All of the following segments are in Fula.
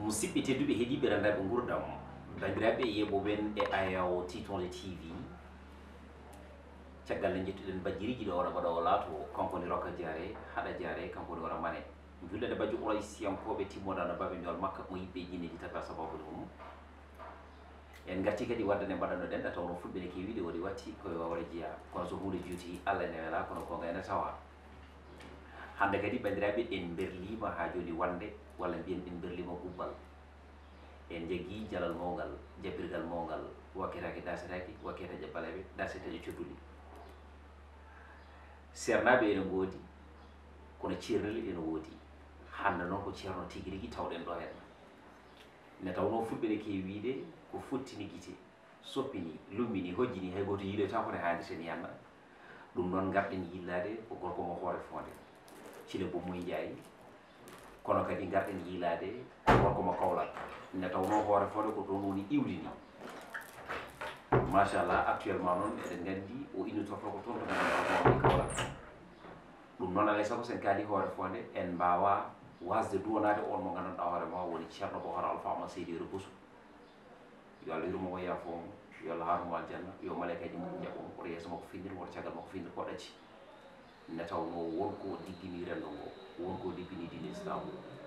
musidɓe tedduɓe heeɗiɓe rendaɓe gurdam bandiraɓe yeɓoɓen e ayaw Titonde TV caggal nde jettuɗen bajjiriji ɗo wona mbaɗa o laato kankone Rokka Diaré haɗa Diaré kankone wona mane jullede bajjo Ouraysiyankoɓe timmodano baɓe ñol makka mo yiɓɓe jinneji tata sababude mum en garti kadi waddane mbaɗanno ɗenɗa tawno fulɓe ne kewiɗe woɗi watti koye wawre jeeya kono so hunde juuti Allah ene wela kono ko ngayna tawa hande kadi bandiraɓe en berlima ha joni wande walla mbiyen en berlima gubbal en jaggi jalal mawgal jabbirgal mawgal wakketake dasetake wakkete jabbaleɓe daseteje codduɗi sernaɓe ene goodi kono ceernali ene woodi hande noon ko ceerno tigui rigui tawɗen ɗo hen ne tawno fulɓe ne kewi wiide ko fottini guite soppini lummini hojjini hay goto yiiɗota kono haaliten yanna ɗum noon garɗen yillade ko gorko mo hoore fonde Thile Bomoy Ndiaye kono kadi garɗen yiilade ko gorko mo Kaolack ne tawno hoore fonde ko toon woni iwlini machallah actuellement noon eɗen gandi o innitorto ko toon to ganduɗa Kaolack ɗum noon alay saago sen kaali hoore fonde en mbawa wasde duwonade on mo ganduɗa hoore ma woni ceerno Bocar Alpha Ama Seydou Bousso yo Allah yurmo o yaafo yo Allah harmo aljanna yo malaikaji mum jaɓomo oto yeeso makko finir woto caggal makko finir ko ɗacci ne tawno wonko diggini rendo ngo wonko diggini dine islam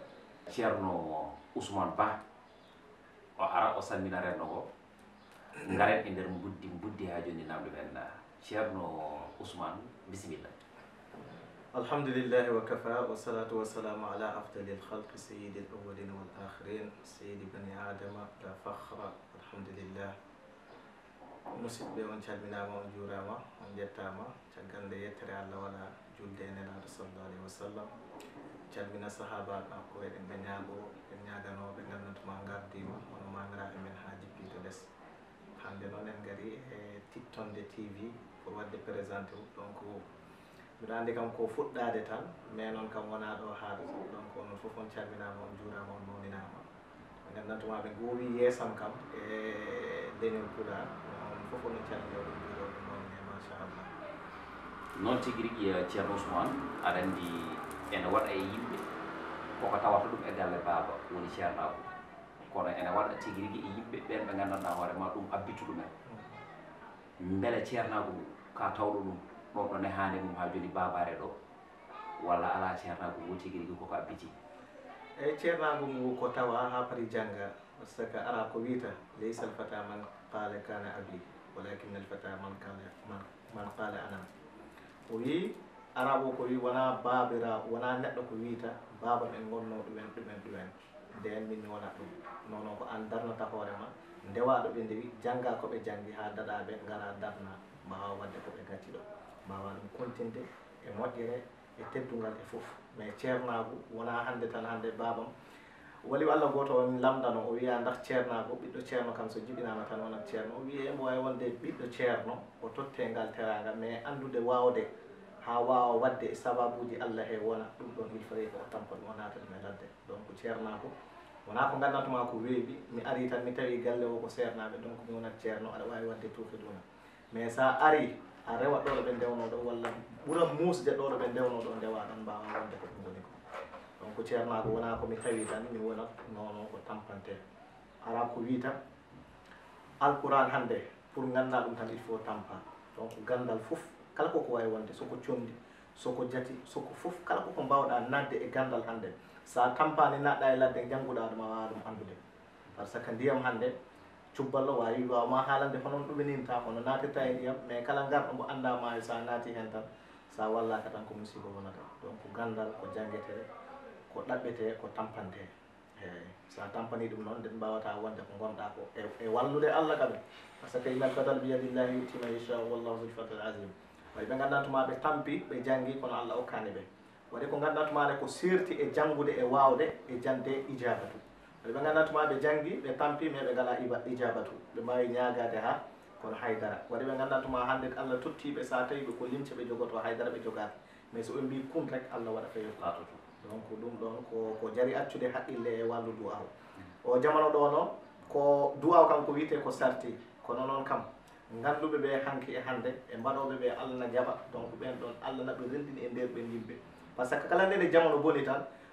ceerno Ousmane Ba o ara o salmina rendo ngo garen e nder buddi ha joni namde men ceerno Ousmane bisimilla. alhamdulillahi wa kafa wa salatu wa salamu ala afdalil khalqi sayyidil awwalin wal akhirin sayyidi bani adama la fakhra alhamdulillah musidɓe on calminama on juurama on jettama caggal nde yettere Allah wala julde e nelaɗo sallallahu alayhi wa sallam calmina sahabaɓe makko eɗen ɓe ñaago ɓe ñaganoɓe gandantuma gardima hono mamiraɓe men ha jippito less hande noon en gari e Titonde TV pour wadde présenté donc mbiɗa andi kam ko fuɗɗade tan mais noon kam wona ɗo haala donc onon foof on calminama on juurama on mawninama ɓe gandantuma ɓe gowi yeesam kam e leñol pulaar on foof onon calmini oɗon juuroɓe mawni machallah noon tigui rigui ceerno Ousmane aɗa andi ene waɗa e yimɓe koko tawata ɗum e galle baaba woni ceernako kono ene waɗa tigui rigui e yimɓe ɓen ɓe gandanɗa hoore ma ɗum abbitu ɗumen beele ceernako ka tawɗo ɗum ɗon ɗo nehande mum ha joni babare ɗo walla ala ceernako ngo tigui rigui koko abbiti eyyi ceernago ngu ko tawa ha paari jangga par ce que ara ko wiita laysa al fata man qala kana abi walakin al fata man qala ana o wi arabo ko wi wona babira wona neɗɗo ko wiita baba men gonno ɗumen nden min wona ɗum nono ko an darnata hoorema ndewaɗo ɓe ndewi jangga koɓe jangi ha daɗaɓe gara darna mbawa wadde koɓe gacci ɗo mbawa ɗum kontinde e moƴƴere e teddugal e foof mais ceernagu wona hande tan hande babam wali Allah goto on lamdano o wiya ndax ceernago ɓiɗɗo ceerno kam so jiɓinama tan wonat ceerno o wi emo wawi wonde ɓiɗɗo ceerno o totte ngal teraga mais andude wawde ha wawa wadde e sababuji Allah he wona ɗum ɗon il faut ko o tampa ɗum o nata ɗum e ladde donc ceernago wona ko gandantuma ko weeɓi mi ari tan mi tawi galle o ko sernaɓe donc mi wonat ceerno aɗa wawi wadde tuufe duna mais sa ari a rewat ɗo ɗo ɓe ndewno ɗo walla ɓuura musde ɗo ɗo ɓe ndewno ɗo ndewa ɗon mbawa wonde ko ɗum woni ko donc ceernago wona komi tawi tan mi wonat nono ko tampante ara ko wiita alquran hande pour ganda ɗum tan il faut tampa donc gandal foof kala koko wawi wonde soko condi soko jati soko foof kala koko mbawɗa nadde e gandal hande sa tampani naɗɗa e ladde jangguɗa ɗum a wawa ɗum andude par ce que ndiyam hande cubballo wawi wawma haalande honon ɗumeninta hono natirta e ndiyam mais kala garɗo mo andama sa naati hen tan sa wallaka tan ko musiba wonata donc gandal ko janguete ko ɗaɓɓete ko tampante eyyi sa tampani ɗum noon nden mbawata wonde ko gonɗa ko e wallude Allah kaɓe par ce que innal fadal biyadillahi yuti man yasha wallahu zul fadl azim waɗi ɓe gandantuma ɓe tampi ɓe jangi kono Allah okkani ɓe waɗi ko gandantumade ko serti e janggude e wawde e jande ijabatu waɗi ɓe gandantuma ɓe jangi ɓe tampi mais ɓe gala ijabatu ɓe mbawi ñagade ha kono haydara waɗi ɓe gandantuma hande Allah tottiɓe sa tawi ɓe ko limce ɓe jogoto haydara ɓe jogaki mais so ɓe mbi kun rek Allah waɗa feyo latoto donc ɗum ɗon ko jari accude haqqille e wallu du'aw o jamano ɗo noon ko du'aw kam ko wiyete ko sarti kono noon kam ganduɓe ɓe hanki e hande e mbaɗoɓe ɓe Allah na jaɓa donc ɓen ɗon Allah naɓe rendini e nder ɓen yimɓe par ce que kala ndene jamano boni tan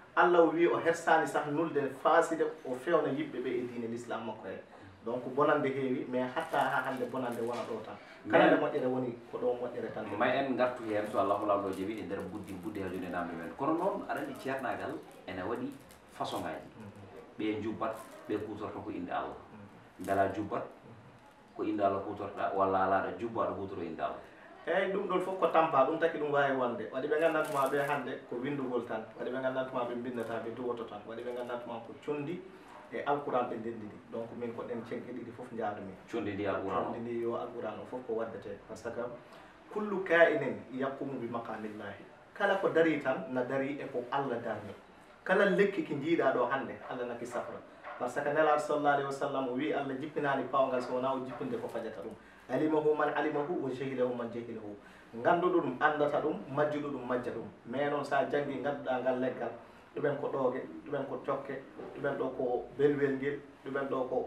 Allah o wi o hersani sah nulde faside o fewna yimɓe ɓe e diine l'islam makko he donc bonande heewi mais hatta ha hande bonande wona ɗo tan kala nde moƴƴere woni ko ɗo moƴƴere tan ma en gartu hen so allahu lawɗo jeewi e nder buddi hajude namde men kono noon aɗa andi ceernagal ene waɗi façon ngaji ɓe jubbat ɓe kutorto ko inde Allah beela jubbat ko inde Allah kutortoɗa walla ala aɗa jubba aɗa hutoro inde Allah eyyi ɗum ɗon fof ko tampa ɗum taki ɗum wawi wonde waɗi ɓe gandantuma ɓe hande ko windugol tan waɗi ɓe gandantuma ɓe bindata ɓe duwoto tan waɗi ɓe gandantuma ko condi e alquran ɓe ndenndidi donc min ko ɗen cenke ɗiɗi fof jaadumi condi ndi alquran condi ndi yo alquran o fof ko waddete par ce que kullu kainin yakkumu bi maqamillahi kala ko dari tan na dari e ko Allah darni kala lekki ki jiiɗa ɗo hande Allah naki safra par ce que nelaɗo sallallah alayhi wa sallam o wi Allah jippinani pawgal so wona o jippinde ko fajata ɗum alimahu man alimahu wa jahilahu man jahilahu ganduɗo ɗum andata ɗum majjuɗo ɗum majja ɗum mais noon sa janggi ganduɗa ngal leggal ɗumen ko ɗooge ɗumen ko cokke ɗumen ɗo ko belwel ngel ɗumen ɗo ko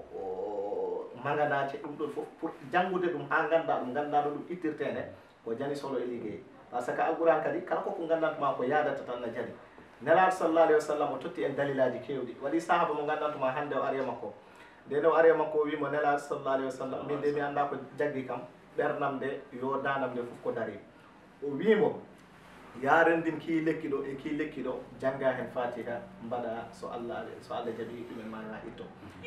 maganace ɗum ɗon fof pour janngude ɗum ha ganda ɗum gandaɗo ɗum ittirtene ko jani solo e liggey par ce que alquran kadi kala koko gandantuma ko yadata tan na jani nelaɗo sallallah alayhi wa sallam o totti en dalilaji kewɗi waɗi sahaba mo gandantuma hande o ari makko nden o ari makko o wimo nelaɗo sallallah alayhi wa sallam min de mi anda ko jaggi kam ɓernam de yo danam de fof ko dari o wimo ya rendin ki lekki ɗo e ki lekki ɗo jangga hen fatiha mbaɗa so Allah jaaɓi ɗumen ma ha itto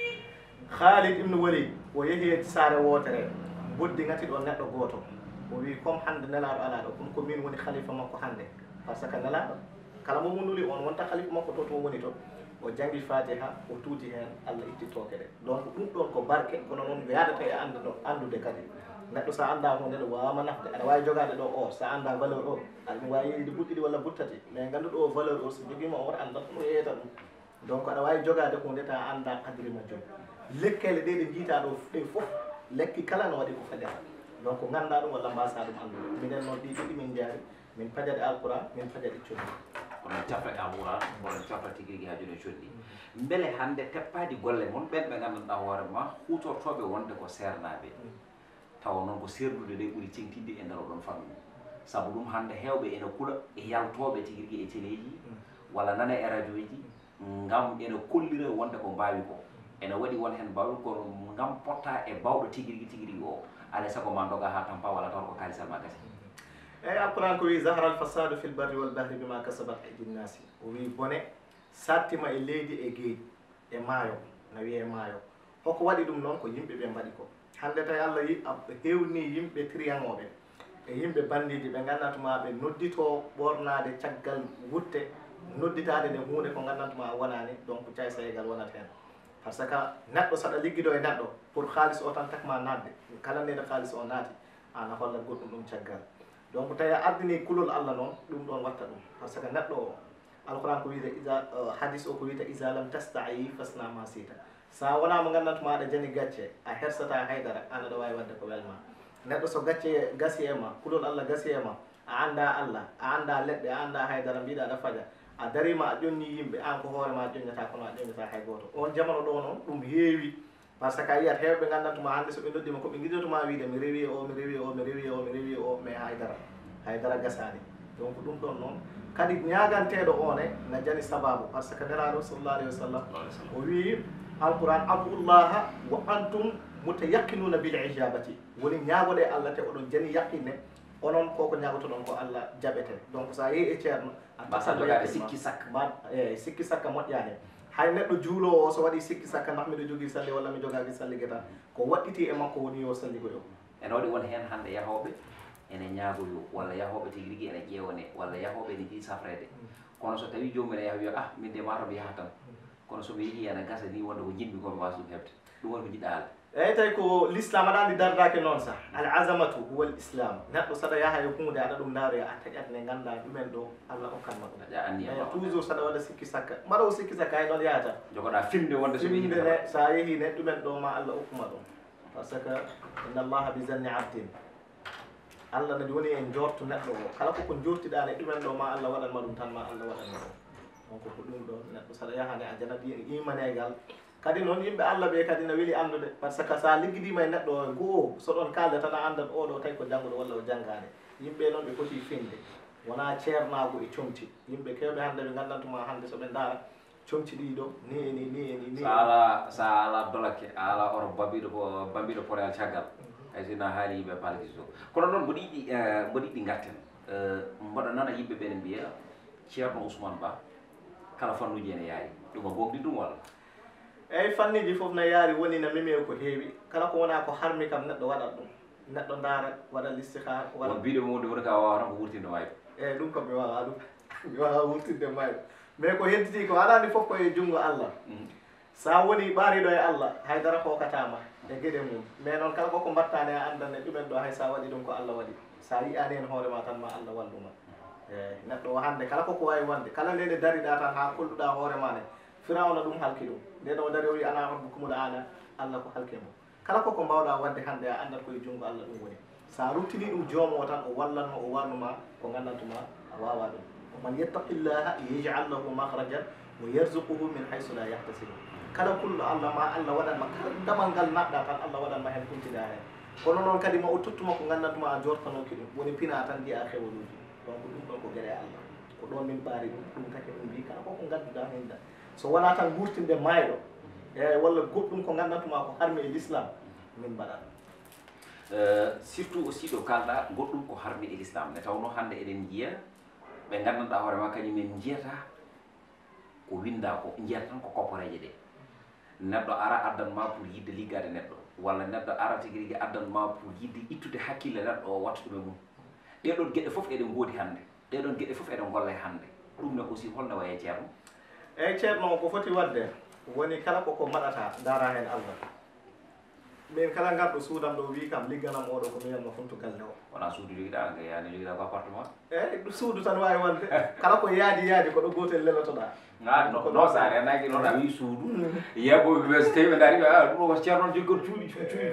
Khalid ibn Walid o yeehi e saare wotere boddi ngati ɗo neɗɗo goto o wi comme hande nelaɗo ala ɗo comme ko min woni khalifa makko hande par ce que nelaɗo kala mo wonuli on wonta khalifa makko to woni to o jangi fatiha o tuuti hen Allah itti toke ɗe donc ɗum ɗon ko barke kono noon yadata e andude kadi neɗɗo sa anda hunde ɗo wawama nafde aɗa wawi jogade ɗo o sa anda valeur o aɗa ɗum wawi yiide ɓuɗɗiɗi walla buttati mais ganduɗo o valeur o so joguima o wota anda ɗum yeyata ɗum donc aɗa wawi jogade hunde ta anda qadri majjum lekkele ɗe ɗe jiita ɗo ɗe foof lekki kala no waɗi ko fajata donc ganda ɗum walla mbasa ɗum andude minen noon ɗi ɗiɗi min jaari min pajaɗe alquran min pajaɗe condi kono cafta e alquran kono cafta tigi rigui ha joni condi beele hande teppadi golle moon ɓen ɓe gandanɗa hoorema hutortoɓe wonde ko sernaɓe tawa noon ko serdude ɗe ɓuuri tengtidde e nder oɗon famille saabu ɗum hande hewɓe ene kula e yaltoɓe tigi rigui e téléji walla nana e radio ji ngam ene kollira wonde ko mbawi ko ene waɗi won hen mbawɗo kono ngam potta e bawɗo tigi rigui o alay saago ma doga ha tampa walla tawa ko kalisal ma gasi eyyi alquran ko wi zahara al fasadu fil barri wal bahri bima kasabat aidi nnasi o wi bone sattima e leydi e gueeƴi e maayo na wiye maayo hoko waɗi ɗum noon ko yimɓe ɓe mbaɗi ko hande tawi Allah hewni yimɓe triyangoɓe e yimɓe bandiji ɓe gandantuma ɓe noddito ɓornade caggal wutte nodditade nde hunde ko gandantuma wonani donc caysayegal wonat hen par ce que neɗɗo saɗa ligguiɗo e neɗɗo pour halis o tan takma nadde kala nde halis o naati ana holla goɗɗum ɗum caggal donc tawi a ardini kulol Allah noon ɗum ɗon watta ɗum par ce que neɗɗo o alquran ko wiyta hadis o ko wiyta isa lam tastayi fasna ma sita sa wona mo gandantuma aɗa jani gacce a hersata haydara an aɗa wawi wadde ko welma neɗɗo so gacce gasi e ma kulol Allah gasi e ma a anda Allah a anda leɗɗe a anda haydara mbiɗa aɗa faja a darima a ƴonni yimɓe an ko hoorema a ƴoññata kono a ƴoññata hay goto on jamano ɗo noon ɗum heewi par ce que a yiyat hewɓe gandantuma hande soɓe noddima koɓe guiɗotuma wiide mi rewi o mi rewi o mi rewi o mi rewi o mais haydara gasani donc ɗum ɗon noon kadi ñaganteɗo one na jani sababu par ce que nelaɗo sallallah alayhi wa sallam o wi alquran abullaha wa antum mutayaqinuna bil ijabati woni ñagoɗe Allah te oɗon jani yaqinne onon koko ñagotoɗon ko Allah jaɓete donc sa yeehi e ceerno a tasaɗo sikki sakka eyyi sikki sakka moƴƴani hay neɗɗo juulowo o so waɗi sikki sakka ndax miɗo jogui salli walla mi jogaki sallige tan ko waɗɗiti e makko woni yo salligoyo ene waɗi won hen hande yahoɓe ene ñaagoyo walla yahoɓe tigi rigui ene ƴeewone walla yahoɓe ene jiiɗi safrede kono so tawi jomum ene yaha wiya ah min de mataw mi yaha tan kono somi yeehi ene gasa ni wonde ko jinmi komi wasa ɗum hebde ɗum woni ko jiɗɗa haalde eyyi tawi ko l'islam aɗa andi dardake noon sa al azamatu huwa l islam neɗɗo saɗa yaha e hunde aɗa ɗum daaroya a taƴat ne ganda ɗumen ɗo Allah hokkanma ɗum aƴa anniya toujours saɗa waɗa sikki sakka mbaɗa o sikki sakka hay ɗon yahata jogoɗa finde wonde so finde ne sa yeehi ne ɗumen ɗo ma Allah hokkuma ɗum par ce que inna allaha bi zanni abdin Allah nadi woni en jortu neɗɗo o kala koko jortiɗa ne ɗumen ɗo ma Allah waɗanma ɗum tan ma Allah waɗanma ɗum donc ko ɗum ɗo neɗɗo saɗa yahane a janat imanegal kadi noon yimɓe Allah ɓe kadi ne weeli andude par ce que sa ligguidima e neɗɗo o goo so ɗon kalde tan a andat oɗo tawi ko jangguɗo walla o janggani yimɓe noon ɓe poti finde wona ceernago e comci yimɓe kewɓe hannde ɓe gandantuma hannde soɓe daara comci ɗiɗo ni e ni ni e ni sa ala dolake a ala oro bambiɗo poreal caggal hay sina haali yimɓe palkiso kono noon mboɗo yiɗi garten mboɗo nana yimɓe ɓene mbiya ceerno Ousmane Ba kala fannuji ene yaari ɗum a gomɗi ɗum walla eyyi fanniji fof no yaari woni no mimi ko heewi kala ko wona ko harmi kam neɗɗo waɗat ɗum neɗɗo daara waɗa listihar waɗa mbiɗo mumde woni ka wawa tan ko wurtinde mayɓe eyyi ɗum kam mi wawa ɗum mi wawa wurtinde mayɓe mais ko hedditi ko aɗani fof koye junngo Allah sa woni ɓaariɗo e Allah haydara hokatama e gueɗe mum mais noon kala koko mbattani a andane ɗumen ɗo hay sa waɗi ɗum ko Allah waɗi sa yiyani hen hoorema tan ma Allah walluma eyyi neɗɗo o hande kala koko wawi wonde kala nde nde dariɗa tan ha kolluɗa hoorema ne Firawna ɗum halki ɗum nde ɗo dari o wi ana rabbukumul aala Allah ko halke mo kala koko mbawɗa wadde hande a andat koye junngo Allah ɗum woni sa ruttini ɗum joomo o tan o wallanma o warnuma ko gandantuma a wawa ɗum man yattaqillaha yaj'al lahu makhrajan wa yarzuquhu min haysu la yahtasib kala kulɗo Allah ma Allah waɗanma kala damal ngal naɗɗa tan Allah waɗanma hen kuntida hen kono noon kadi ma o tottuma ko gandantuma a jortanoki ɗum woni pina tan jiya xewoluji donc ɗum ɗon ko gueɗe Allah ko ɗon min ɓaari ɗum taki ɗum mbi kala koko gadduɗa henda so wona tan gurtinde mayɗo eyyi walla goɗɗum ko gandantuma ko harmi e l'islam min mbaɗat surtout aussi ɗo kalɗa goɗɗum ko harmi e l'islam nde tawno hande eɗen jiiya ɓe gandanɗa hoorema kañumen jiyata ko winda ko jiyata tan ko koppareje ɗe neɗɗo ara addanma pour yidde liggade neɗɗo walla neɗɗo ara tigui rigui addanma pour yidde ittude hakkille neɗɗo o watta ɗumen mum ɗeɗon gueɗe foof eɗen goodi hande ɗeɗon gueɗe foof eɗen golla hande ɗum ne aussi holno waye ceerno eyyi ceerno ko foti wadde woni kala koko mbaɗata dara hen Allah min kala garɗo suudam ɗo wi kam ligganam oɗo ko miyanma funtu galle o wona suudu joguiɗa nga yani joguiɗa ko appartement eyyi ɗum suudu tan wawi wonde kala ko yaadi ko ɗo gotel lelotoɗa non sa renaki noon a wi suudu yebboɓe ɓe so tawi ɓe daari ɓe ɗum ko ceerno joggot cuuɗi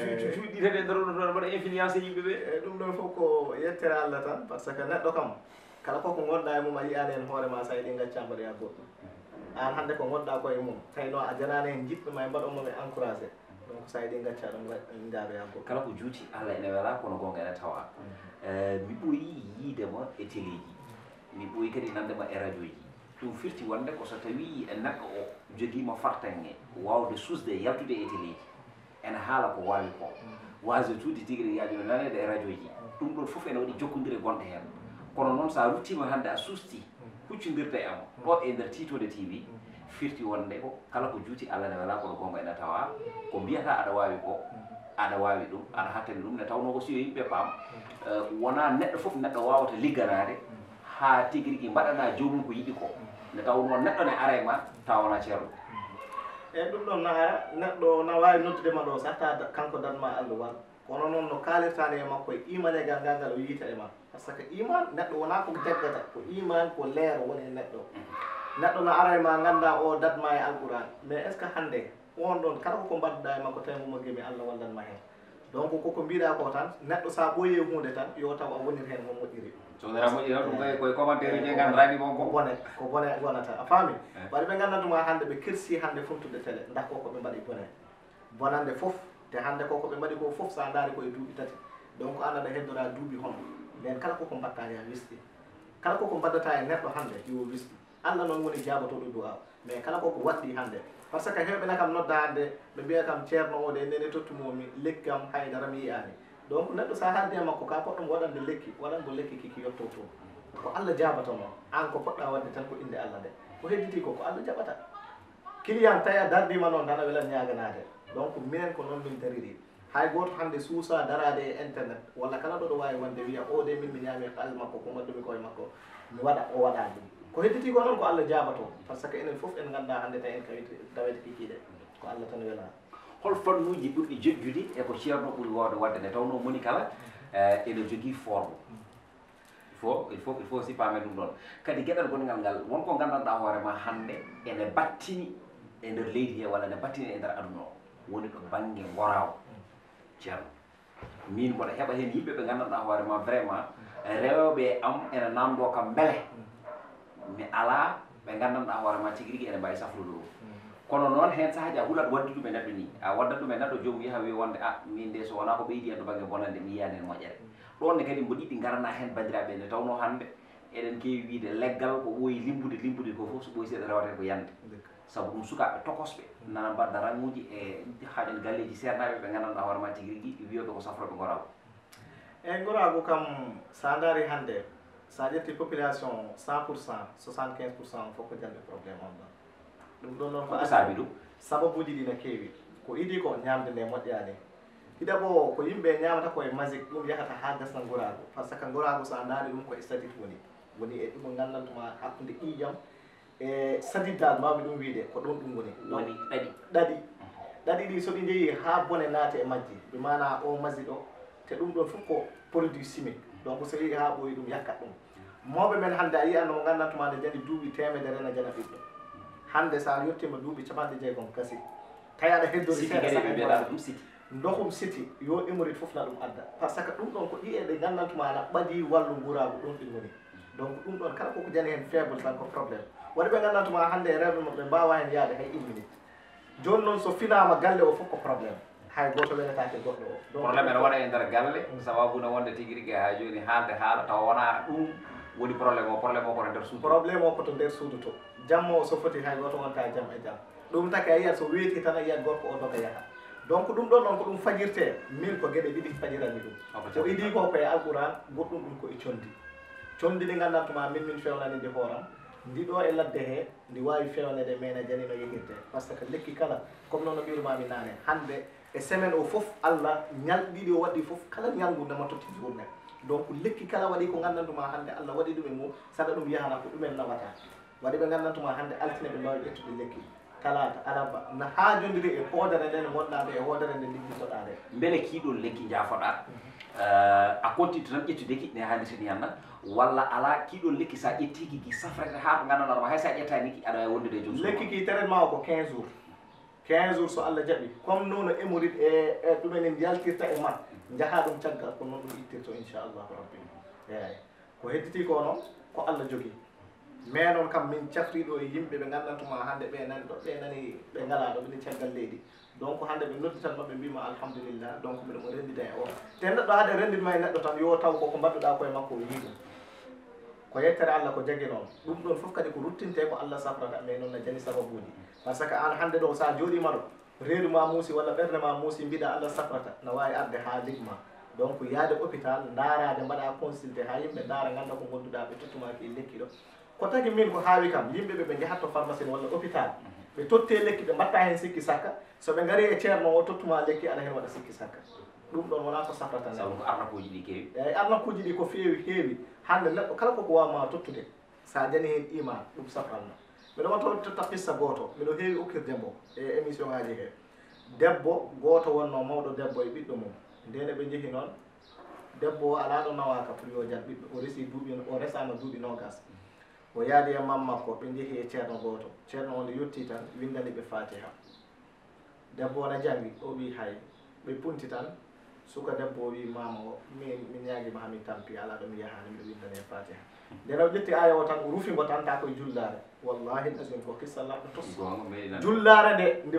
ɗi tan e nder ɗo mbaɗa influencé yimɓeɓe eyyi ɗum ɗon foof ko yettere Allah tan par ce que neɗɗo kam kala koko gonɗa e mum a yiyani hen hoorema sa yiɗi gacca mbaɗoya goɗɗum an hande ko gonɗa koye mum tawno a janani hen jiɗɗuma e mbaɗomoɓe encouragé donc sa yiɗi gacca ɗum jaaroya goɗɗum kala ko juuti Allah ene wela kono gonga ene tawa mi ɓooyi yiidema e téléji mi ɓooyi kadi nandema e radio ji ɗum firti wonde ko so tawi e neɗɗo o joguima fartange wawde susde yaltude e téléji ene haala ko wawi ko wase tuuti tigui rigui yaji no nanede e radio ji ɗum ɗon foof ene waɗi jokkodire gonɗe hen kono noon sa ruttima hande a susti huccodirde e amo ɗo e nder titode TV firti wonde ko kala ko juuti Allah ne wala kono gonga ene tawa ko mbiyata aɗa wawi ko aɗa wawi ɗum aɗa hattani ɗum ne tawno aussi yo yimɓe paam wona neɗɗo foof neɗɗo wawata ligganade ha tigui rigui mbaɗana jomum ko yiɗi ko nde tawno neɗɗo ne ara e ma tawana ceerno eyyi ɗum ɗon naara neɗɗo na wawi noddudema ɗo satta kanko danma Allah wal kono noon no kalirtani e makko e imanegal ngal o yiita e ma par ce que iman neɗɗo wona ko jaggata ko iman ko leero woni e neɗɗo neɗɗo no ara e ma ganda o dadma e alquran mais est ce que hande on ɗon kala koko mbadduɗa e makko tawi mo gemi Allah wallanma hen donc koko mbiɗa ko tan neɗɗo sa ɓooyi e hunde tan yo taw a wonir hen mo moƴƴiri sodara moƴƴiri ɗum koye commentaire uji gandirani mon ko bone wonata a faami waɗi ɓe gandantuma hande ɓe kirsi hande funtude télé dak koko ɓe mbaɗi bonande foof te hande koko ɓe mbaɗi ko foof sa daari koye duuɓi tati donc an aɗa heddora duuɓi hono nden kala koko mbatta ya wisti kala koko mbaddata e neɗɗo hande yo wisti Allah noon woni jabatoɗo du'a mais kala koko waɗɗi hande par ce que hewɓene kam nodda hande ɓe mbiya kam ceerno o de nene tottumomi lekki kam haydara mi yiyani donc neɗɗo sa haaldi e makko ka poɗɗomo waɗande lekki waɗango lekki kiki yetto to ko Allah jabatomo an ko poɗɗa wadde tan ko inde Allah nde ko hedditi ko Allah jaɓata client tawi a dardima noon tan a welan ñaganade donc minen ko noon min dariri hay goto hande suusa darade e internet walla kala ɗo ɗo wawi wonde wiya o de min mi ñaami hal makko ko waddumi koye makko mi waɗa o waɗa ɗum ko hedditi ko noon ko Allah jabato par ce que enen foof en ganda hande tawi en tawete kikiɗe ko Allah tan wela hol fannuji ɓurɗi jejjude e ko ceerno ɓuuri wawde wadde nde tawno moni kala ene jogui forme il faut si pamen ɗum ɗon kadi gueɗal gongal ngal wonko gandanɗa hoorema hande ene battini e nder leydi he walla ene battini e nder aduna o woni ɗo banggue goraw ceerno min mboɗa heeɓa hen yimɓe ɓe gandanɗa hoorema vraiment rewɓe am ene namdo kam beele mi ala ɓe gandanɗa hoorema tigui rigui ene mbawi safrude ɗum kono noon hen sahaji a huulat wadde ɗum e neɗɗo ni a waddat ɗum e neɗɗo jomum yaha wi wonde min de so wona ko ɓeydi hen to banggue bonande mi yiyani hen moƴƴere ɗon ne kadi mboɗi ɗi garana hen bandiraɓe nde tawno hande eɗen kewi wiide leggal ko ɓooyi limbude ko fof so ɓooyi seeɗa rewate ko yande sabu ɗum sukaɓe tokosɓe nana mbaɗɗa ranguji e haaƴen galleji sernaɓe ɓe gandanɗa hoorema tigui rigui wiyoɓe ko safroɓe gorago eyyi gorago kam sa daari hande sa ƴetti population 100% 75% fof ko jalɓe probléme on ɗon ɗum ɗon noon ko saabi ɗum sababuji ɗi ne keewi ko idi ko ñamde nde moƴƴani ɗiɗaɓo ko yimɓe ñamata koye magique ɗum yahata ha gasna gorago par ce que gorago sa daari ɗum koye statique woni e ɗum gandantuma hakkude ƴiƴam e sadiddal mawɓe ɗum wiide ko ɗon ɗum woni ɗaɗi ɗi soɗi jeeyi ha bone naati e majji ɗum mana o masi ɗo te ɗum ɗon fof ko produit chimique donc so yeehi ha ɓooyi ɗum yakkat ɗum mawɓe men hannde a yiyatno mo gandantuma nde jani duuɓi temedere ene jana ɓiɗɗo hannde sa yettima duuɓi capanɗe jeegom kasi tawi aɗa heddori seeɗa ɗum siti ndohum siti yo imorite fof na ɗum adda par ce que ɗum ɗon ko ɗi e ɗe gandantuma ana ɓaadi wallu gurago ɗum ɗin woni donc ɗum ɗon kala koko jani hen faible tan ko probléme waɗi ɓe gandantuma hannde rewɓe maɓɓe mbawa hen yaade hay 1 minute joni noon so finama galle o fof ko probléme hay goto weletake goɗɗo o probléme ene waɗa e nder galle sababune wonde tigui rigui ha joni haalde haala taw wona ɗum woni probléme o kono nder suudu probléme o koto nder suudu to jamma o so foti hay goto wonta jaam e jaam ɗum taki a yiyat so weeti tan a yiyat gorko o doga yaha donc ɗum ɗon noon ko ɗum fajirte min ko gueɗe ɗiɗi fajirani ɗum ko idi ko koye alquran goɗɗum ɗum koye condi ɗi gandantuma min fewnanide hooram ndi ɗo e ladde he ndi wawi fewnede mais ne jani no yehirte par ce que lekki kala comme noon no mbirumami nane hande e semaine o fof Allah ñalɗiɗi o waɗi fof kala ñalngu ndema totti journé donc lekki kala waɗi ko gandantuma hande Allah waɗi ɗum e mum saɗa ɗum yahana ko ɗumen nawata waɗi ɓe gandantuma hande altine ɓe mbawi ƴettude lekki talata alaba na haajodiri e hoodere nde gonɗa nde e hoodere nde liggitoɗa nde beele kiiɗol lekki jaafoɗa a continue tan ƴettudeki ne hannde tini yanna walla ala kiiɗol lekki sa ƴettiki ki safrete ha ko gandanɗama hay sa ƴettaniki aɗa wawi wondude e joom lekki ki traitement o ko 15 jours 15 jours so Allah jaɓi comme noon no hémoride e ɗumen en yaltirta e man jaaha ɗum caggal ko noon ɗum ittirto inchallahu rabbi eyyi ko hedditi ko noon ko Allah jogui mais noon kam min cafriɗo e yimɓe ɓe gandantuma hande ɓe nani ɗo ɓe nani ɓe ngala ɗo ɓeni caggal leydi donc hande ɓe nodditanno ɓe mbima alhamdulillah donc mbiɗomo rendida e o te neɗɗo haade rendidma e neɗɗo tan yo taw koko mbaɗɗuɗa koye makko o yii ɗum ko yettere Allah ko jagui noon ɗum ɗon foof kadi ko ruttinte ko Allah safrata mais noon ne jani sababuji par ce que an hande ɗo sa jooɗima ɗo reedu ma muusi walla ɓerde ma muusi mbiɗa Allah safrata no wawi arde ha ligma donc yaade hôpital daarade mbaɗa consulté ha yimɓe daara ganda ko gonduɗa ɓe tottumaki lekki ɗo ko tagi min ko haawi kam yimɓeɓe ɓe jahatto pharmacie walla hôpital ɓe totte lekki ɓe mbatta hen sikki sakka soɓe gaari e ceerno o tottuma lekki aɗa hen waɗa sikki sakka ɗum ɗon wona ko safrata sabu ko arnakuji ɗi keewi eyyi arnakuji ɗi ko feewi heewi hande neɗɗo kala koko wawma tottude sa jani hen iman ɗum safranno mbiɗo wato totta pissa goto mbiɗo heewi ukkirdemo e émission ngaji he debbo goto wonno mawɗo debbo e ɓiɗɗo mum ndene ɓe jeehi noon debbo o ala ɗo nawaka pour yo jat ɓiɗɗo o resi duuɓi o resama duuɓi nogas o yaadi e mammakko ɓe jeehi e ceerno goto ceerno o nde yetti tan windani ɓe fatiha debbo o ne janggi o wi hay ɓe punti tan suka debbo o wi mama o min ñaguima hamin tampi ala ɗo mi yahani mbiɗo windani e fatiha nden o ƴetti aya o tan o rufingo tan ta koye jullare wallahi asim ko kissa laɓɗo tos jullare nde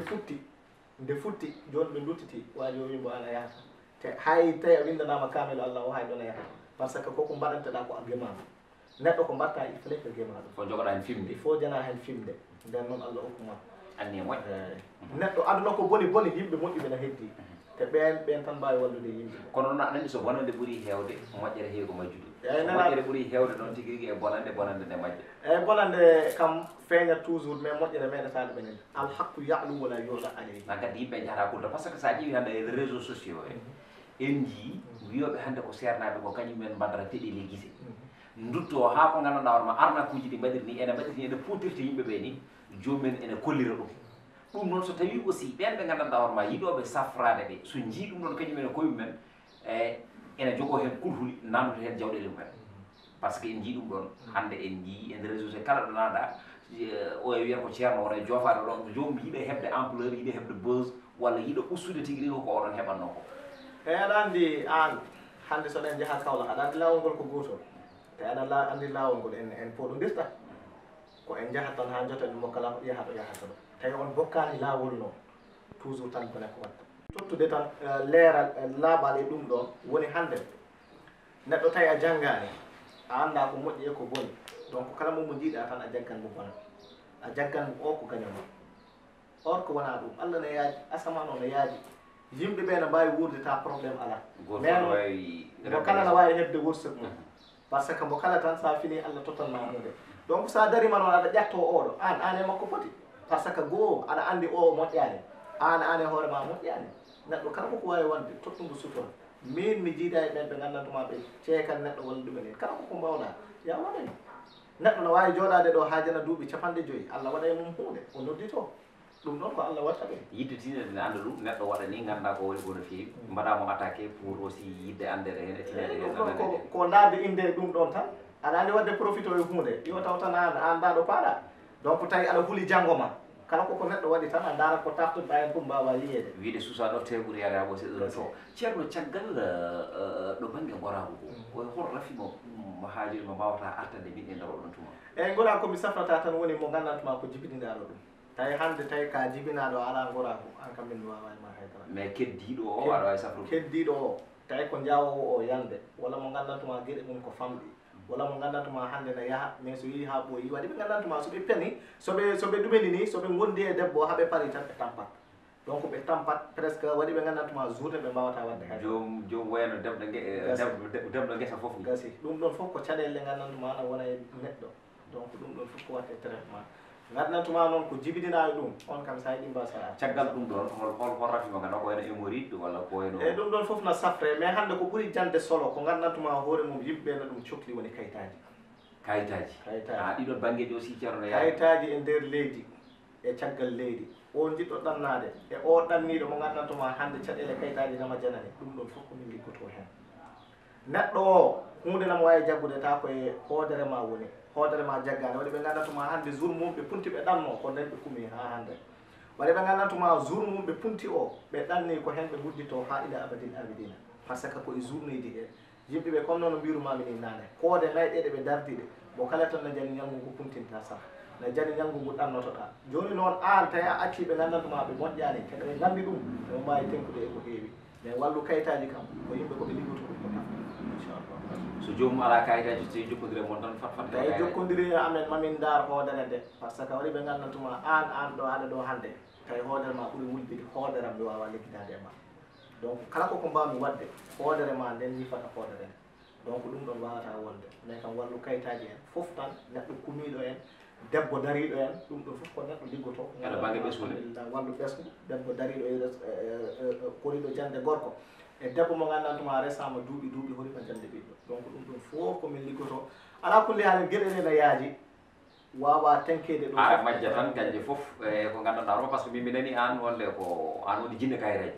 futti joni ɓe duttiti waji o wimbo ana yahata te hay tawi a windanama kamelo Allah o hay ɗon a yahata par ce que koko mbaɗanteɗa ko a gemama neɗɗo ko mbatta il fallait ko gema ɗum fo jogoɗa hen fimde il faut jana hen fimde nden noon Allah hokkuma anni e moƴƴe neɗɗo aduna ko boni boni yimɓe moƴƴuɓe ne heddi te ɓen tan mbawi wallude yimɓe kono noon aɗa andi so bonande ɓuuri hewde moƴƴere heewi ko majjude eyyi moƴƴere ɓuuri hewde noon tigui rigui e bonande nde majje eyyi bonande kam feeñat toujours mais moƴƴere meɗataɗo ɓenen alhaqqu ya'lu wala yu'la alayhi an kadi yimɓe jahata kulta par ce que sa ƴeewi hande e réseaux sociaux en jii wiyoɓe hande ko sernaɓe ko kañumen mbaddata teɗele guise dutto ha ko gandanɗa hoorema arnakuji ɗi mbaɗiri ni ene mbaɗiri ni ene putirta yimɓeɓe ni jomumen ene kollira ɗum ɗum noon so tawi aussi ɓen ɓe gandanɗa hoorema yiɗoɓe safrade ɓe so jii ɗum ɗon kañumen e koyemumen ene jogo hen kulhuli nannude hen jawɗele mumen par ce que en jii ɗum ɗon hande en jii en réseau sociaux kala ɗo nanaɗa o e wiyata ko ceerno wona e jofade ɗon jomum yiiɗe hebde ampleur yiiɗe hebde buse walla yiiɗa ustude tigui rigui ko oɗon heɓanno ko eyyi aɗa andi an hande so ɗen jaaha Kaolack aɗa andi lawol ngol ko gotol te aɗa andi lawol ngol en poɗodirta ko en jahat tan ha jota ɗum kala yaha ɗo yahata ɗo tawi on bokkani lawol noon toujours tan bone ko watta tottude tan leeral laaɓal e ɗum ɗon woni hande neɗɗo tawi a janggani a anda ko moƴƴi e ko boni donc kala mo jiiɗa tan a jaggan mo bona a jaggan mo o ko gañoma or ko wona ɗum Allah ne yaaji asaman o ne yaaji yimɓe ɓe ne mbawi wurde ta probléme ala mais mo kala ne wawi hebde wursek mum par ce que mo kala tan sa fini Allah totalma hunde donc sa darima noon aɗa ƴatto oɗo an e makko foti par ce que goo aɗa andi o moƴƴani an e hoore ma moƴƴani neɗɗo kala koko wawi wonde tottudu sutora min mi jiida e ɓen ɓe gandantuma ɓe ceekan neɗɗo walla ɗumen en kala koko mbawɗa ya waɗani neɗɗo no wawi joɗade ɗo ha jana duuɓi 50 Allah waɗa e mum hunde o noddito ɗum ɗon ko Allah watta ɓe yidde tinede ne anda ɗum neɗɗo waɗa ni ganda ko woni ko no fewi mbaɗamo attaqué pour aussi yidde andere hen e tinede hen ko darde inde ɗum ɗon tan aɗa andi wadde profite o e hunde yo taw tan an daɗo paaɗa donc tawi aɗa huuli janggo ma kala koko neɗɗo waɗi tan a darat ko taftuɗa hen pour mbawa yiyede wiide susaɗo teɓuri yarabo se ɗon to ceerno caggal ɗo banggue gorago ko hol rafimo mo haaliri mo mbawata artande min e nder oɗon tuma eyyi gora komi safrata tan woni mo gandantuma ko jibininaɗo ɗum tawi hande tawi ka jibinaɗo ala gorago an kam min mi wawani ma haydara mais keddiɗo o aɗa wawi safrude keddiɗo o tawi ko jawowo o yande walla mo gandantuma gueɗe mum ko famɗi walla mo gandantuma hande ne yaaha mais so yi ha ɓooyi waɗi ɓe gandantuma soɓe peni soɓe ɗumeni ni soɓe gondi e debbo haaɓe paari tan ɓe tampat donc ɓe tampat presque waɗi ɓe gandantuma journée ɓe mbawata wadde hay jom wayno debɗo guesa foof gasi ɗum ɗon foof ko caɗele gandantuma ana wona e neɗɗo donc ɗum ɗon foof ko watte traitement gandantuma noon ko jibininaɗo ɗum on kam sa yiɗi mbasa caggal ɗum ɗon hol rafima ganda ko wayno hémorroïde walla ko wayno eyyi ɗum ɗon foof no safre mais hande ko ɓuuri jande solo ko gandantuma hoore mum yimɓeɓe no ɗum cohli woni kayitaji ɗiɗon banggueji aussi ceerno kayitaji e nder leydi e caggal leydi o jiɗɗo ɗannade e o ɗanniɗo mo gandantuma hande caɗele kayitaji nama janani ɗum ɗon foof komin liggoto hen neɗɗo o hunde nam wawi jaggude ta koye hoodere ma woni hoodere ma jaggani waɗi ɓe gandantuma hande jour mum ɓe punti ɓe ɗanno ko nden ɓe kumi ha hande waɗi ɓe gandantuma jour mum ɓe punti o ɓe ɗanni ko hen ɓe guddito ha ila abadin abidina par ce que koye journée ji he yimɓeɓe comme noon mbirumami ni nane koode nayɗeɗe ɓe dardiɗe mo kala tan no jani ñalngu ngu puntinta sah no jani ñalngu ngu ɗannotoɗa joni noon an tawi a acci ɓe gandantuma ɓe moƴƴani kede ɓe gandi ɗum ɓe mbawi tenkude e ko heewi mais wallu kayitaji kam ko yimɓe koɓe liggoto ɗum ko tan inchallah so jomum ala kayitaji so jokkodiri mon tan fat tawi jokkodiri amen mamin dar hoodere nde par ce que waɗi ɓe gandantuma an ɗo aɗa ɗo hande tawi hoodere ma ɓuuri wulbide hooderam mi wawa liggidade e ma donc kala koko mbawmi wadde hoodere ma nden yifata hoodere nde donc ɗum ɗon wawata wonde mais kam wallu kayitaji en foof tan neɗɗo kumiɗo en debbo dariɗo en ɗum ɗo foof ko neɗɗo liggoto aɗa banggue ɓesgude wallu ɓesgu debbo dariɗo e koriɗo jande gorko e debbo mo gandantuma resama duuɓi horima jande ɓiɗɗo donc ɗum ɗon fof komin liggoto ala kulli haalen gueɗe ɗe no yaaji wawa tenkede ɗo a majja tan kanje foof e ko gandanɗa ɗo par ce que min mi nani an wonde ko an woni jinne kayitaji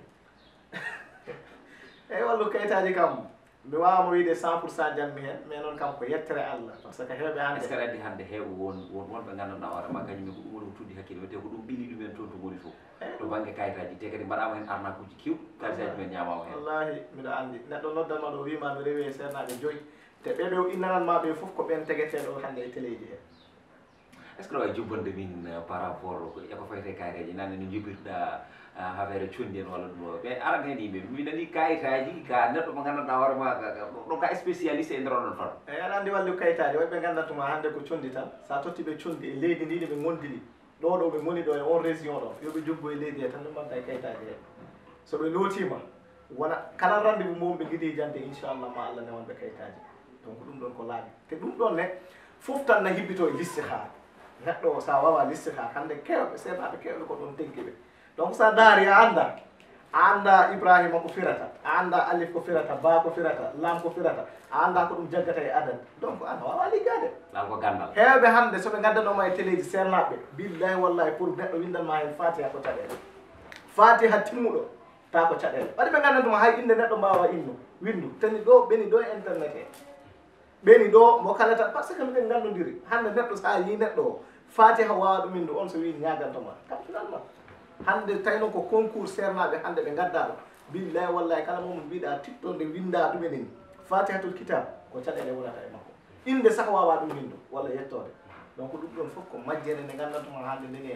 eyyi wallu kayitaji kam mi wawamo wiide 100% janmi hen mais noon kam ko yettere Allah par ce que heewɓe hande est ce que aɗa andi hande heewo wonɓe gandanɗa hoorema kañumen ko ɗum woni ko tuddi hakkille wiyete ko ɗum ɓiili ɗumen toon to goni fof to banggue kayitaji te kadi mbaɗama hen arnaque uji kewɗi kalisaji men ñamama hen wallahi mbiɗa andi neɗɗo noddanma ɗo wima mi rewi e sernaɓe 5 te ɓeɓe o innananmaɓe foof ko ɓen tegueteɗo hande e téléji he est ce que ɗo e jubbande min par rapport eko fayte kayitaji nanne no jibirɗa affaire condi en walla ɗum ɓe aran hen yimɓe mi nani kayitaji ka neɗɗo mo gandanɗa hoorema ɗo ka spécialiste e nder oɗon fan eyyi aɗa andi wallu kayitaji waɗi ɓe gandantuma hande ko condi tan sa totti ɓe condi e leydi ndi ɓe gondiri ɗo ɗo ɓe goni ɗo e on région ɗo yoɓe jobbo e leydi he tan ɗum mbatta e kayitaji he soɓe lootima wona kala rendez-vous mum ɓe guiɗi jande inchallah ma Allah newanɓe kayitaji donc ɗum ɗon ko laaɓi te ɗum ɗon ne foof tan na hibbito e listihar neɗɗo o sa wawa listihar hande kewɓe seeɗaɓe kewɓe ko ɗon tenkiɓe donc sa daari a anda Ibrahima ko firata a anda alif ko firata ba ko firata lam ko firata a anda ko ɗum jaggata e adad donc an wawa liggade lal ko gandal heewɓe hande soɓe gaddanoma e téléji sernaɓe billahi wallahi pour neɗɗo windanma hen fatiha ko caɗele fatiha timmuɗo ta ko caɗele waɗi ɓe gandantuma hay inde neɗɗo mbawa windu tani ɗo ɓeni ɗo e internet he ɓeni ɗo mo kalata par ce que miɗen gandodiri hande neɗɗo sa yi neɗɗo o fatiha wawa ɗum indu on so wi ñagantoma kam finalement hande tawno ko concours sernaɓe hande ɓe gaddaɗo billahi wallahi kala momo mbiɗa tittonde winda ɗumeni fatihatul kitab ko caɗele wonata e makko inde sah wawa ɗum windu walla yettode donc ɗum ɗon foof ko majjere nde gandantuma hande ndeni ɗo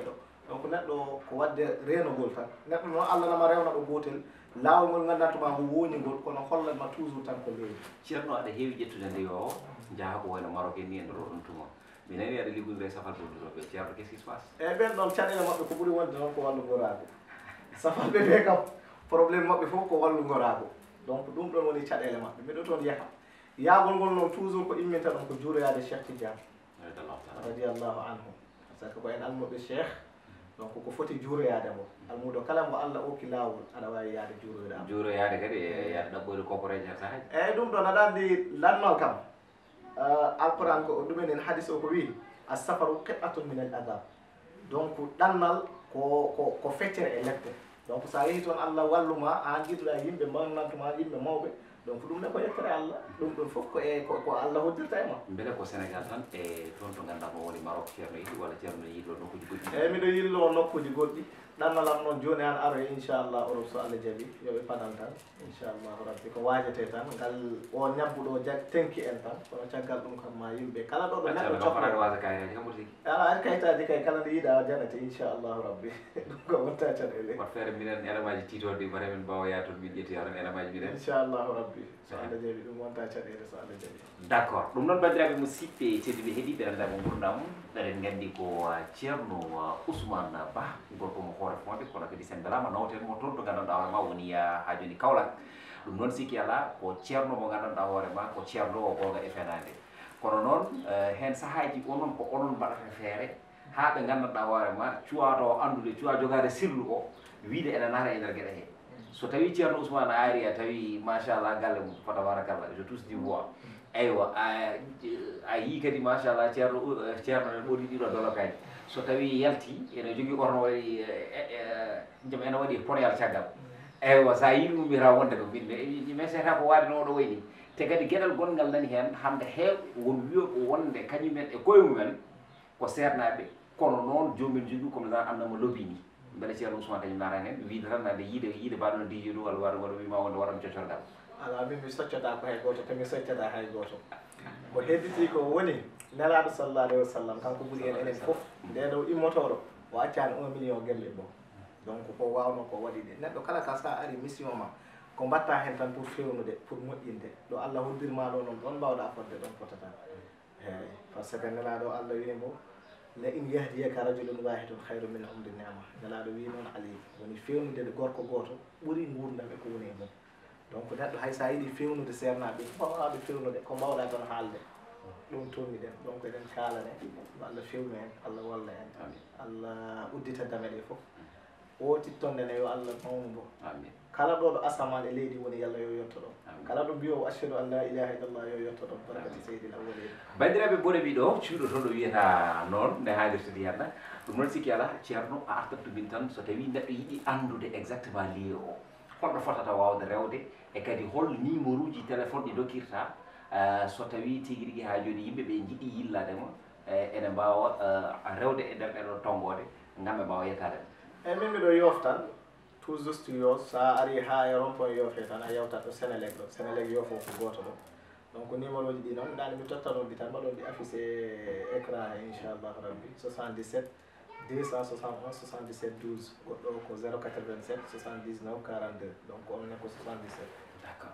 donc neɗɗo ko wadde renogol tan neɗɗo noon Allah nama rewna ɗo gotel laawol ngol nganndatuma ko woñigol kono hollatma toujours tan ko leydi ceerno aɗa heewi ƴettude nde yo jaaha ko wayno Maroc en ni en ɗo ɗon tuma mi nani aɗa liggoyde safal ɗoɗoɓe ceerno qu'est ce qui se passe eyyi ɓen ɗon caɗele maɓɓe ko ɓuuri wonde noon ko wallugorago safalɓe ɓe kam probléme maɓɓe fof ko wallugorago donc ɗum ɗon woni caɗele maɓɓe miɗo toon yaha yaagol ngol noon toujours ko imminta ɗon ko juuroyade Cheikh Tidiane radiallahu anhu par ce que ko en almuɓe cheikh donc ko foti juuroyade mo almuɗo kala mo Allah okki laawol aɗa wawi yaade juuroyde am juuroyade kadi yaade ɗaɓɓoyde koporeje har sahaji eyyi ɗum ɗon aɗa andi lanmal kam alquran ko ɗumen en hadis o ko wi assafaru qit'atun min al adab donc ɗannal ko feccere e ledde donc sa yeehi toon Allah walluma an jiɗuɗa yimɓe mbawnantuma yimɓe mawɓe donc ɗum ne ko yettere Allah ɗum ɗon fof ko Allah hoddirta e ma beele ko Sénégal tan e toon to ganduɗa mo woni Maroc ceerno yiɗi walla ceerno yiɗo nokkuji goɗɗi eyyi miɗo yillo nokkuji goɗɗi ɗannalam noon joni an aroye inchallah Europe so Allah jaaɓi yoɓe paɗan tan inchallahu rabbi ko wajete tan ngal o ñabbuɗo tenki en tan kono caggal ɗum kam ma yimɓe kala ɗo ɗo neɗɗo cohɗaɗo wasa kayitaji kam ɓuuri tigui ala kayitaji kay kala nde yiiɗa janete inchallahu rabbi ɗum ko wonta caɗele wat feere minen élemaji titoɗe ɗi mbaɗa men mbawa yatode min ƴetti horen élemaji minen inchallahu rabbi so Allah jaaɓi ɗum wonta caɗele so Allah jaaɓi d' accord ɗum noon bandiraɓe musidɓe tedduɓe heeɗiɓe rendamo gurdam eɗen gandi ko ceerno Ousmane Ba gorko mo hoore fonde kono kadi sen belama nawten mo toon to gandanɗa hoore ma woni ha joni Kaolack ɗum noon sikki ala ko ceerno mo gandanɗa hoore ma ko ceerno o gonga e fenade kono noon hen saahaji onon ko onon mbaɗata feere ha ɓe gandanɗa hoore ma cuwato andude cuwa jogade sirlu o wiide ene nara e nder gueɗe he so tawi ceerno Ousmane ari a tawi machallah galle mum fa tabarakallah je touche du bois eywa a yii kadi machallah ceerno ene ɓoɗi ɗiɗo dolokaji so tawi yalti ene jogui ɓorno waɗi joom ene waɗi ponoyal caggal eywa sa yii ɗum mbiyata wonde ko mbinde mais seta ko waade no ɗo wayni te kadi gueɗal gongal nani hen hande hewɓe won wiyoɓe wonde kañumen e koye mumen ko sernaɓe kono noon jomin jogui comme ça annama lobby ni beele ceerno Ousmane tañum naran hen wiide tan nade yiide mbaɗono dijo ɗum walla waɗa wima wonde waɗano coccorgal ala min mi soccata ko hay goto temi soccata hay goto ko hedditi ko woni nelaɗo sallallah alayhi wa sallam kanko ɓuuri en enen foof ndeɗo immotoɗo o accani 1 million gelle bon donc ko wawno ko waɗi ɗe neɗɗo kala ka sa ari mission ma ko mbatta hen tan pour fewnude pour moƴƴinde ɗo Allah hoddirma ɗo noon ɗon mbawɗa fodde ɗon fotata eyyi par ce que nelaɗo Allah wimo la in yahdiyaka rajulun wahidun hayru min umri ni'ma nelaɗo wi noon ali woni fewnude gorko goto ɓuuri gurdam e ko woni e mum donc neɗɗo hay sa yiiɗi fewnude sernaɓe mbawɗaɓe fewnude ko mbawɗa toon haalde ɗum tolniɗen donc eɗen kalane yo Allah fewnu en Allah walla en Allah uddita dameɗe foof wotittonde ne yo Allah mawnu bo kala ɗo ɗo asaman e leydi woni yallah yo yetto ɗon kala ɗo mbiyo ashhadu an la ilaha illallah yo yetto ɗon barakati seydil awwalin bandiraɓe boɗe ɓiɗo cuuɗo toon ɗo wiyata noon nde haalirtidi henna ɗum noon sikki ala ceerno a artat ɗumin tan so tawi neɗɗo yiiɗi andude exactement lieu o holɗo fotata wawde rewde e kadi hol numéro uji téléphone ɗi dokkirta so tawi tigui rigui ha joni yimɓeɓe jiiɗi yilladema ene mbawa rewde e nder ɗeɗon tonggode gam ɓe mbawa yettadema eyyi min mbiɗo yoftan tout juste yo sa ari ha e rond point yoofe tan a yewtat ɗo Sénélec ɗo Sénélec yoofo ko goto ɗo donc numéro ji ɗi noon ɗani mi totta ɗon ɗi tan mbaɗon ɗi affiché écran he inchallah rabbi 77 271 77 12 goɗɗo ko 087 79 42 donc on ko 77 d' accord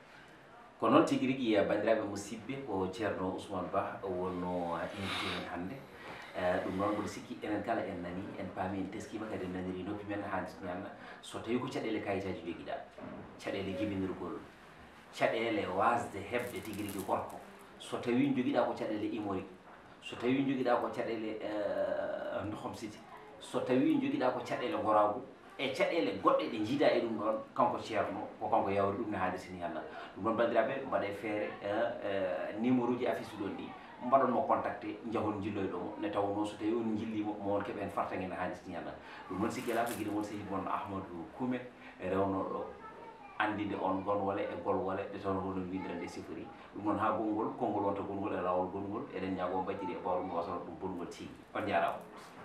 ko noon tigui rigui bandiraɓe musidɓe ko ceerno Ousmane Ba wonno invité men hannde ɗum noon mboɗo sikki enen kala en nani en paami en teskima kadi en naniri noppi men haalisni Allah so tawi ko caɗele kayitaji joguiɗa caɗele jibinirgol caɗele wasde heɓde tigui rigui gorko so tawi joguiɗa ko caɗele imori so tawi joguiɗa ko caɗele ndohom siti so tawi joguiɗa ko caɗele goragu e caɗele goɗɗe ɗe jiida e ɗum ɗon kanko ceerno ko kanko yawri ɗum ne haalisini Allah ɗum ɗon bandiraɓe mbaɗe feere numéro uji affiche ɗon ɗi mbaɗon mo contacté jahon jilloy ɗo ne tawno so tawi on jillimo mo won keɓen fartagene haalisni Allah ɗum noon sikki ala ko guiɗe moon sehil moon Ahmadou Koumet rewnoɗo andinde on gonwole e golwole ɗe tawn hono windira nde sifori ɗum noon ha gongol konngol wonta gongol e lawol gongol eɗen ñaago mbajjiri e bawɗum wasano ɗum bongol tigui on jarama